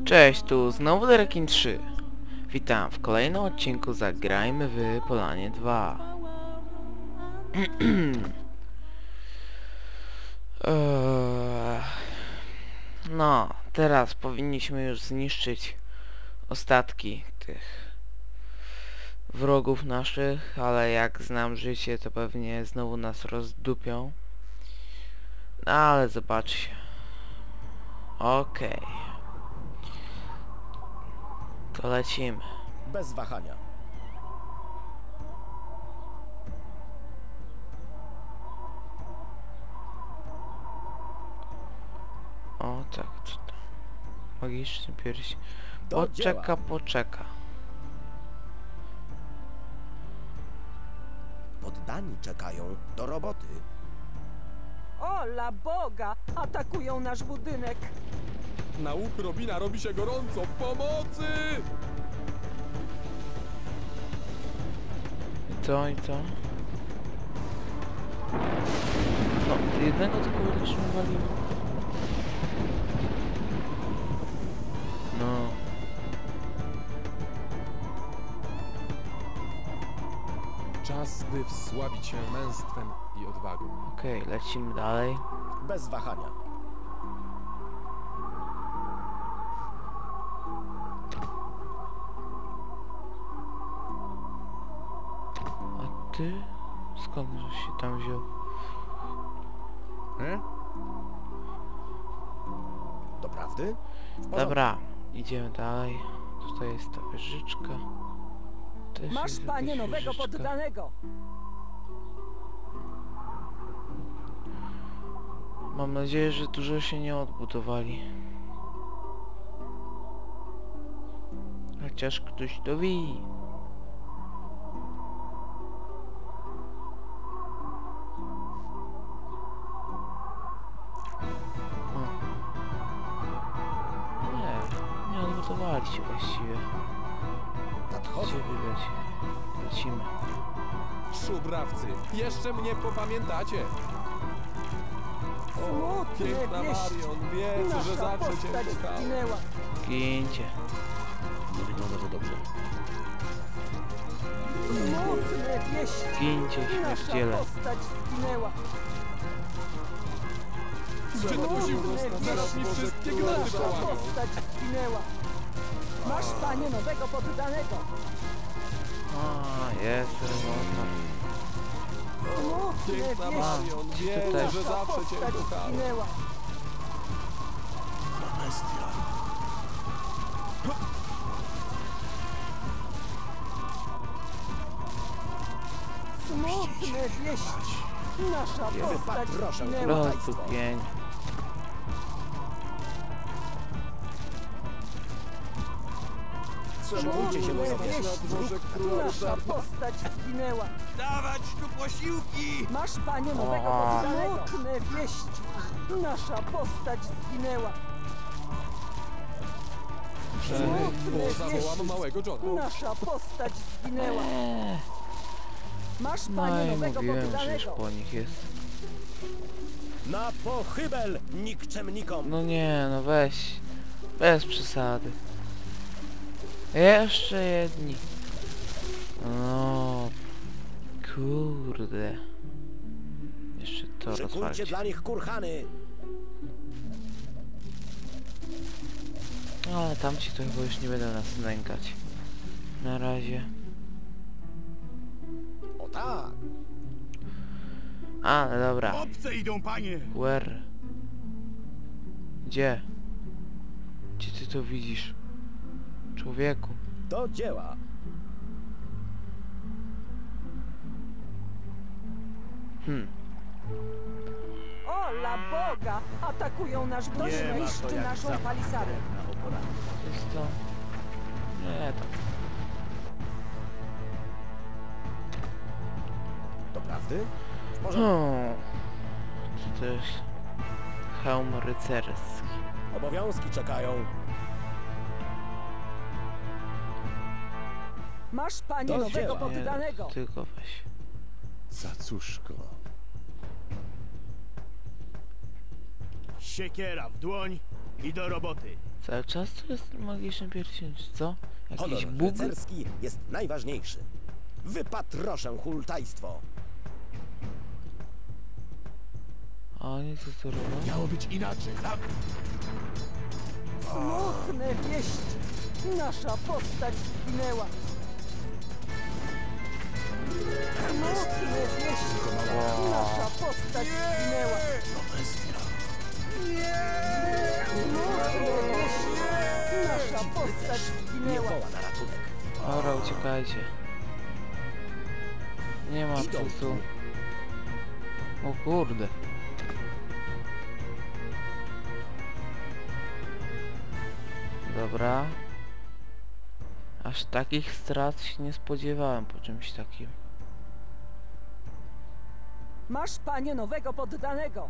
Cześć, tu znowu Derekin 3. Witam w kolejnym odcinku Zagrajmy w Polanie 2. No, teraz powinniśmy już zniszczyć ostatki tych wrogów naszych, ale jak znam życie, to pewnie znowu nas rozdupią. No, ale zobaczcie. Okej. To lecimy. Bez wahania. O tak, co to? Magiczny pierś. Do Poczeka, dzieła. poczeka. Poddani czekają do roboty. Ola Boga! Atakują nasz budynek! Na łuk Robina robi się gorąco! Pomocy! I co, i co? No, jednego tylko też nie waliło. No. Czas, by wsławić się męstwem i odwagą. Okej, lecimy dalej. Bez wahania. A ty? Skąd żeś się tam wziął? Doprawdy? W porządku. Dobra, idziemy dalej. Tutaj jest ta wieżyczka. Też Masz, jest panie, jakaś nowego wieżyczka. poddanego! Mam nadzieję, że dużo się nie odbudowali. Chociaż ktoś to wie. Nie odbudowali się właściwie. Gdzie Nadchodzą. wydać? Lecimy. Szubrawcy, jeszcze mnie popamiętacie! Smutne Piękna wieści! Marion, wierzę, że Nasza zawsze cię postać kochałem. zginęła! Gincie. Nie wygląda to dobrze. Smutne wieści! Gincie, Nasza śmierdziele. postać zginęła! Sprzed posiłku zaraz mi wszystkie gnady Nasza połamią. postać zginęła! Masz, panie, nowego poddanego! A, jest robota. Smutne Piękna wieści! Marion, wierzę, też. że Nasza zawsze cię postać kochałem. zginęła! Bestia. Smutne wieści! Nasza postać proszę, zginęła! Rozdupień. Szykujcie się do Smutne roboty. wieści! Na dworze króla Nasza Ryszarda. postać zginęła! Dawać tu posiłki! Masz, panie, nowego poddanego! Smutne wieści! Nasza postać zginęła! Bo zawołam małego Johna. Nasza postać zginęła! Masz, No panie, i nowego mówiłem, że już poddanego! po nich jest. Na pochybel nikczemnikom. No nie, no weź. Bez przesady. Jeszcze jedni. No. Kurde. Jeszcze to Szykujcie rozwalić. dla nich kurhany. Ale tamci to chyba już nie będą nas nękać. Na razie. O tak. Ale dobra. Obce idą, panie! Where? Gdzie? Gdzie ty to widzisz? Człowieku. Do dzieła. Ola Boga! Atakują nasz ktoś niszczy naszą palisadę! Jest to... Nie, to... Doprawdy? W porządku. Co to jest? Hełm rycerski. Obowiązki czekają. Masz, panie, Do nowego dzieła. poddanego! Nie, tylko weź. Cacuszko. Siekiera w dłoń i do roboty. Cały czas to jest magiczny pierścień, czy co? Jakiś Honor bóg? rycerski jest najważniejszy. Wypatroszę hultajstwo. A oni co tu robią? Miało być inaczej. Tak? Smutne wieści. Nasza postać zginęła. Smutne wieści. Nasza postać zginęła. Smutne wieści. Nasza postać Nie zginęła. woła na ratunek. Dobra, uciekajcie. Nie ma Idą co tu. tu. O kurde. Dobra. Aż takich strat się nie spodziewałem po czymś takim. Masz, panie, nowego poddanego.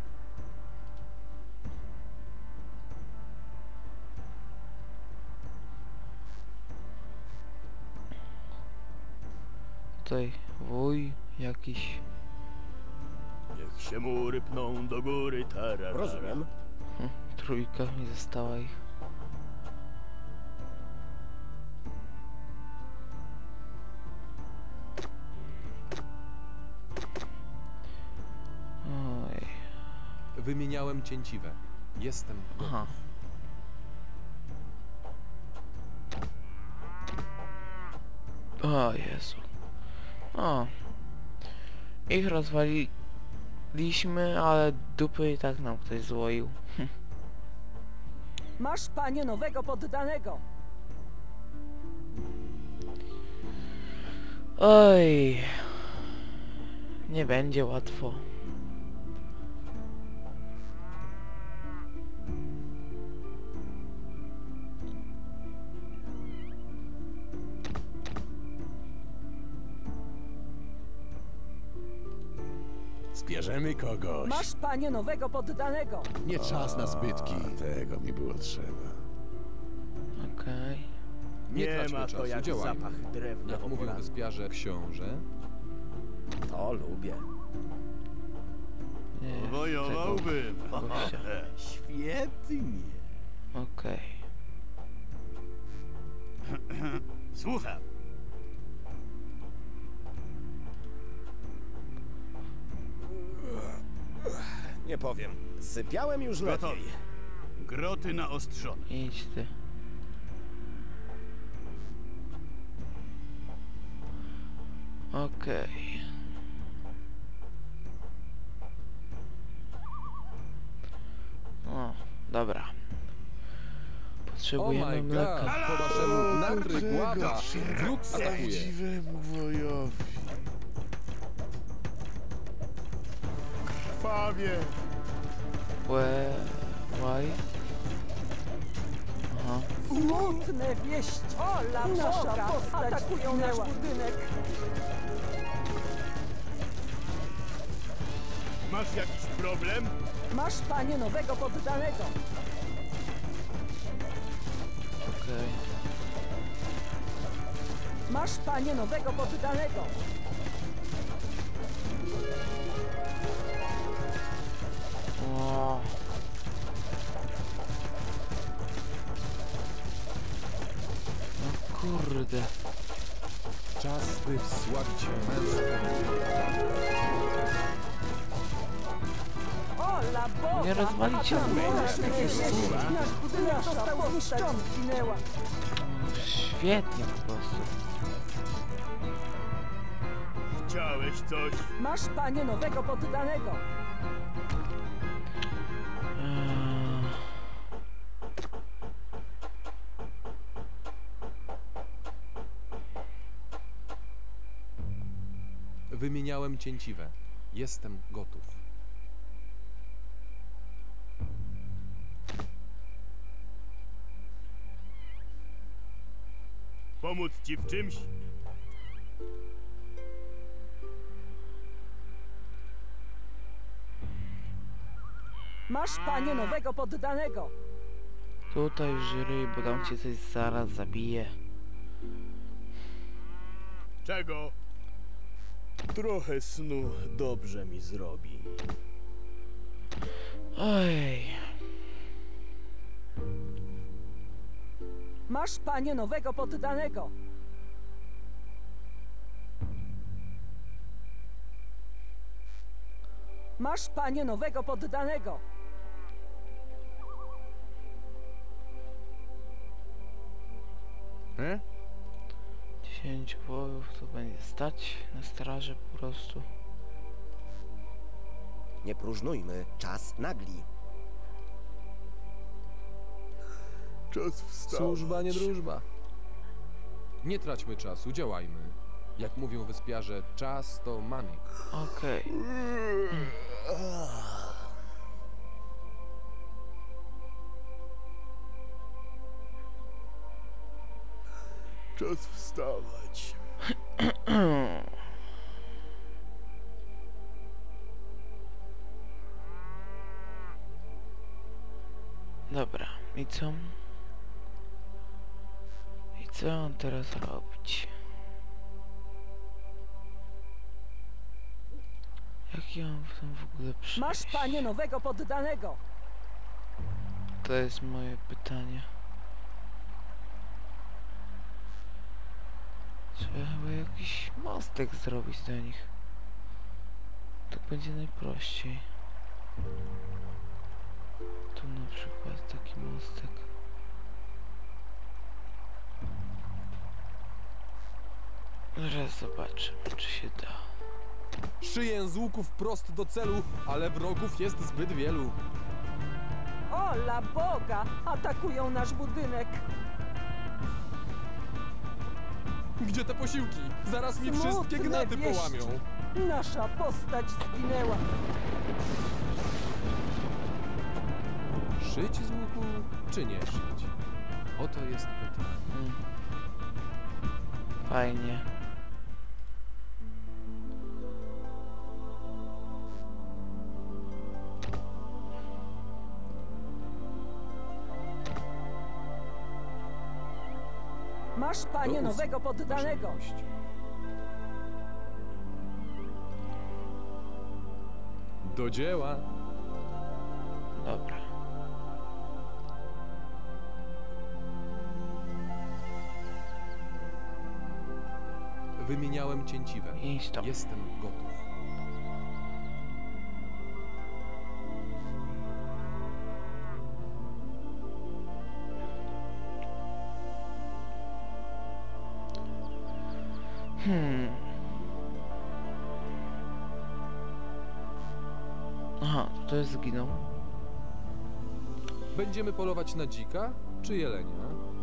Tutaj wuj jakiś. Niech się mury pną do góry, tarara. Rozumiem. Trójka mi została ich. Oj. Wymieniałem cięciwe. Jestem gotów. Aha. O Jezu. O. Ich rozwaliliśmy, ale dupy i tak nam ktoś złoił. Masz, panie, nowego poddanego. Oj. Nie będzie łatwo. Zbierzemy kogoś. Masz, panie, nowego poddanego. Nie czas na zbytki. Tego mi było trzeba. Okej. Nie Nie traćmy ma czasu, to jak działajmy. zapach drewna Jak po mówią polach. wyspiarze, książę. To lubię. Nie, tego Wojowałbym. gościa. Świetnie. Okej. Słucham. Nie powiem. Sypiałem już lepiej. Gotowi. Groty naostrzone. Idź ty. Okej. O, dobra. Oh Potrzebujemy my god! mleka. Po waszemu narry głada! Wróg atakuje! Prawdziwemu wojowi. Krwawie. Why? Aha. Smutne wieści. Ola, nasza postać atakują nasz budynek. Masz jakiś problem? Masz, panie, nowego poddanego. Okej. Masz, panie, nowego poddanego. O. No kurde. Czas, by wsławić się męstwem i odwagą. Ola, Boga! Nie rozwalicie mnie. Smutne wieści. Nasz budynek został zniszczony. Zginęła. Świetnie po prostu. Chciałeś coś? Masz, panie, nowego poddanego. Eee. Wymieniałem cięciwe. Jestem gotów. Pomóc ci w czymś? Masz, panie, nowego poddanego. Tutaj żyry, bo tam cię coś zaraz zabije. Czego? Trochę snu dobrze mi zrobi. Oj. Masz, panie, nowego poddanego. Masz, panie, nowego poddanego. He? 10 wojów to będzie stać na straży po prostu. Nie próżnujmy, czas nagli. Czas wstać. Służba, nie drużba. Nie traćmy czasu, działajmy. Jak mówią wyspiarze, czas to money. Okej. Czas wstawać. Dobra, i co? I co on teraz robić? Jaki on tam w ogóle przejść? Masz, panie, nowego poddanego. To jest moje pytanie. Trzeba chyba jakiś mostek zrobić do nich. Tak będzie najprościej. Tu na przykład taki mostek. Zaraz zobaczymy, czy się da. Szyję z łuków prost do celu, ale wrogów jest zbyt wielu. Ola Boga! Atakują nasz budynek. Gdzie te posiłki? Zaraz mi Smutne wszystkie gnaty wieści. połamią. Nasza postać zginęła. Szyć z łuku, czy nie szyć? Oto jest pytanie. Fajnie. Masz, panie, Do usług, nowego poddanego. wasza miłość. Do dzieła. Dobra. Wymieniałem cięciwę. Idź tam. Jestem gotów. Aha, to jest zginął. Będziemy polować na dzika, czy jelenia?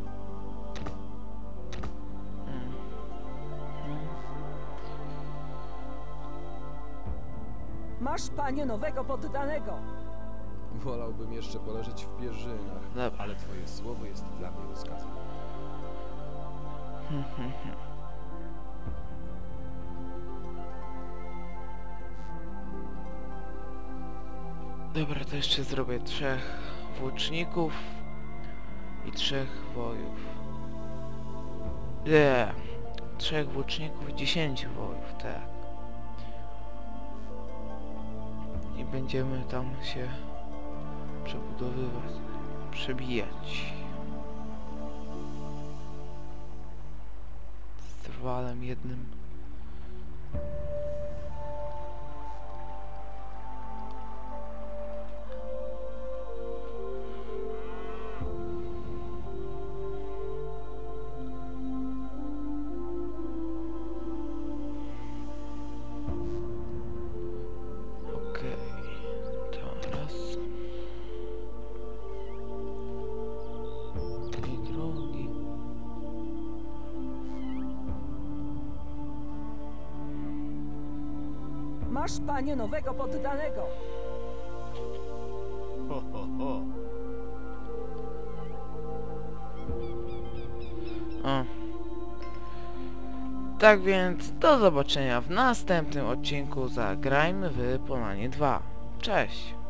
Masz, panie, nowego poddanego. Wolałbym jeszcze poleżeć w pierzynach, Dobra. ale twoje słowo jest dla mnie rozkazem. Dobra, to jeszcze zrobię 3 włóczników i 3 wojów. Nie, 3 włóczników i 10 wojów, tak. I będziemy tam się przebudowywać, przebijać. Z trwalem jednym. Masz, panie, nowego poddanego. Ho, ho, ho. O. Tak więc do zobaczenia w następnym odcinku Zagrajmy w Polanie 2. Cześć!